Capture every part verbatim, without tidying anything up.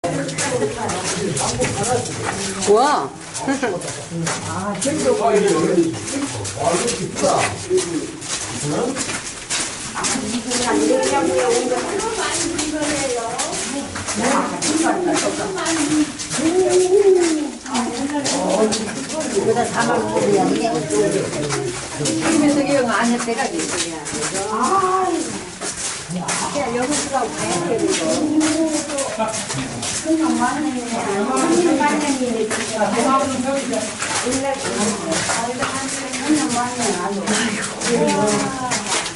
우와. 아, 저기도 봐. 아, 이거 깊다. 이거다 담아 먹으면 집에서 이거 안 했대가 있어요. 아, 야 여기서 가야 돼 이거. 그냥 만년이네. 만년이네. 그냥 만년 안 돼.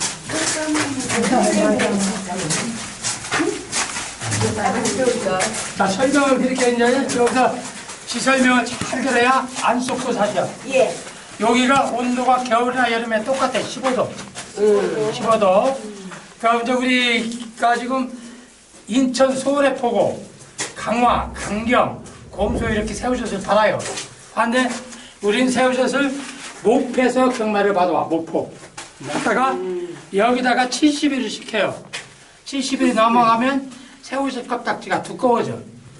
자, 설명을 이렇게 했는데 여기서 지설명을 잘 들어야 안 쏙쏙 사셔. 예. 여기가 온도가 겨울이나 여름에 똑같아. 십오 도. 음. 십오 도. 그럼 이제 우리가 지금 인천 소래포구, 강화, 강경, 곰소 이렇게 새우젓을 팔아요. 근데 우린 새우젓을 목포에서 경매를 받아와. 목포. 갖다가 여기다가 칠십 일을 시켜요. 칠십 일이 넘어가면 새우젓 껍딱지가 두꺼워져.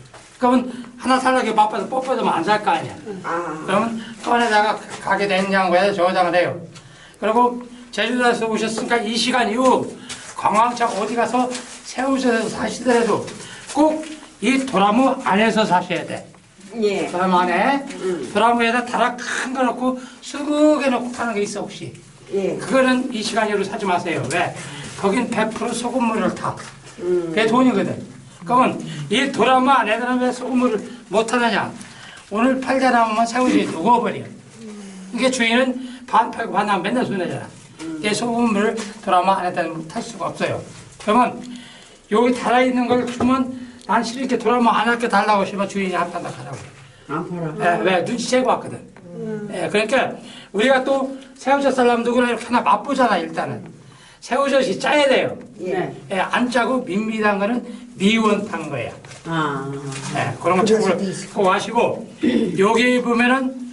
그러면 하나 살려고 바빠서 뽑아주면 안 살 거 아니야. 아. 그러면 꺼내다가 가게 냉장고에 저장을 해요. 그리고 제주도에서 오셨으니까 이 시간 이후 관광차 어디 가서 새우젓에서 사시더라도 꼭 이 도라무 안에서 사셔야 돼. 예. 도라무 안에 음. 도라무에다 다락 큰 거 넣고 수국에 넣고 파는 게 있어 혹시. 예. 그거는 이 시간 이후로 사지 마세요. 왜? 거긴 백 퍼센트 소금물을 타. 음. 그게 돈이거든. 그러면 이 도라무 안에다가 왜 소금물을 못 하느냐? 오늘 팔자 나오면 새우젓이 녹아버려. 이게 주인은 반 팔고 반 나면 맨날 손해잖아. 이 소금물을 도라무 안에다 탈 수가 없어요. 그러면 여기 달아있는 걸 주면 난 싫은 게 도라무 안 할게 달라고 하시면 주인이 안 판다 하라고. 안 팔아. 예, 왜? 눈치채고 왔거든. 음. 예, 그러니까 우리가 또 새우젓 살라면 그냥 이렇게 하나 맛보잖아, 일단은. 새우젓이 짜야 돼요. 예. 예, 안 짜고 밋밋한 거는 미원탄 거예요. 아. 예, 그런 거 참고로 꼭 아시고, 여기 보면은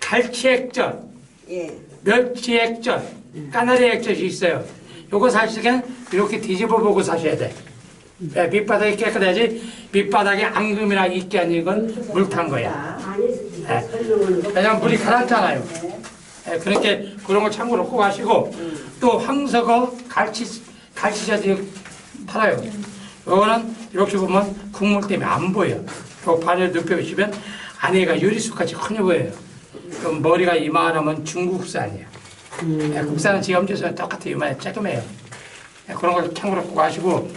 갈치액젓, 예. 멸치액젓, 까나리 액젓이 있어요. 요거 사실 땐 이렇게 뒤집어 보고 사셔야 돼. 예, 밑바닥이 깨끗해야지 밑바닥에 앙금이나 있게 아닌 건 물 탄 거야. 예, 왜냐면 물이 가라앉잖아요. 예, 그렇게 그런 거 참고로 꼭 하시고, 또 황석어 갈치, 갈치젓이 팔아요. 요거는 이렇게 보면 국물 때문에 안 보여. 요 반을 눕혀보시면 안에가 요리수같이 커져 보여요. 그럼 머리가 이만하면 중국산이에요. 음. 예, 국산은 지금 엄지에서 똑같아요. 이만해 쬐끔해요. 예, 그런 걸 참고로 꼭 하시고,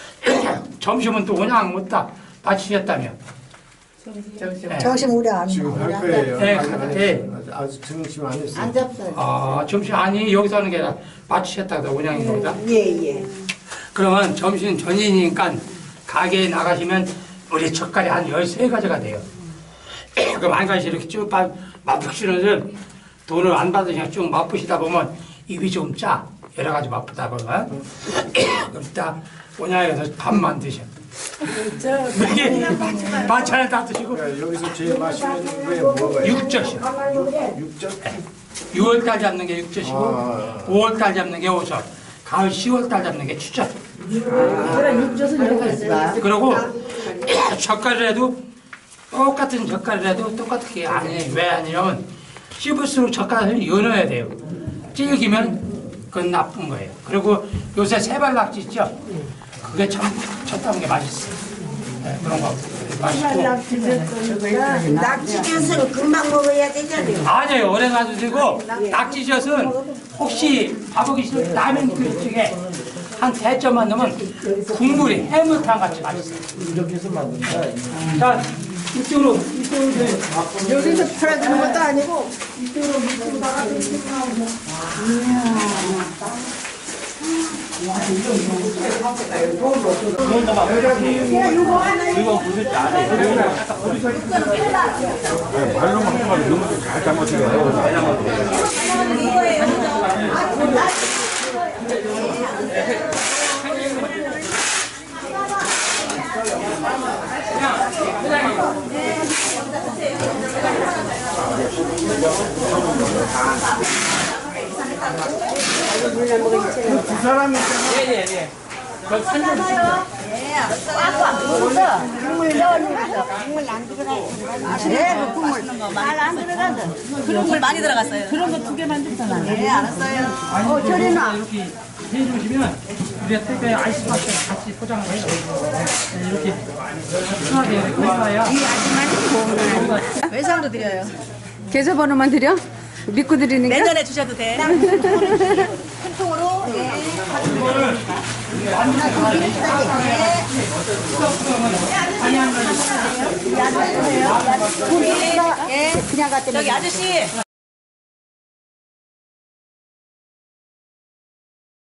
점심은 또 그냥 못다 마치셨다며. 점심. 예. 점심 우리 안 지금 할 거예요. 네, 아직 안 네. 했어요. 아직 점심 안 했어요. 안 잡어요. 아, 점심 아니 여기서 하는 게 아니라 마치셨다고 운영인 겁니다. 예, 예. 그러면 점심 전이니까 가게에 나가시면 우리 젓갈이 한 열세 가지가 돼요. 그럼 한 가지 이렇게 쭉 맛보시면서 돈을 안 받으시면 쭉 맛보시다 보면 입이 좀 짜. 여러 가지 맛보다 보면. 그럼 딱 온양에 가서 밥만 드셔. 이게 반찬을 다 드시고. 야, 여기서 제일 맛있는 게 뭐가요? 육젓이요. 육젓? 유월달 잡는 게 육젓이고 아. 오월달 잡는 게 오젓, 가을 시월달 잡는 게 추젓. 그래 육젓은 여기 있어. 그리고 젓갈을 해도 똑같은 젓갈을 해도 똑같게 안 해. 왜 아니냐면 씹을수록 젓갈을 연어야 돼요. 질기면 그건 나쁜 거예요. 그리고 요새 세발낙지 있죠? 그게 참 젓다는 게 맛있어요. 네, 그런 거 맛있고. 낙지젓은 금방 먹어야 되잖아요. 아니에요. 오래 놔도 되고 낙지젓은 혹시 밥먹기 싫을 때 라면 끓일 적에 한 대점만 넣으면 국물이 해물탕 같이 맛있어요. 이렇게 해서 만든다. 자, 이쪽으로, 이쪽으로. 여기서 팔아주는 것도 아니고 이거 부술 줄 아네. 말로만 해가지고 너무 잘 담아주세요. 두 사람이 있잖아. 예, 예, 예. 그 산전 국물 많이 들어갔어요. 그런 거 두 개만 줬잖아. 네, 알았어요. 어, 저리나 이렇게 해주시면 우리가 택배 아이스박스에 같이 포장을 해요. 네, 이렇게 순하게 이렇게 해놔야 외상도 드려요. 계좌번호만 드려? 믿고 드리니까? 내년에 주셔도 돼. 큰 통으로. 예. 예. 그냥 갖다 저기 아저씨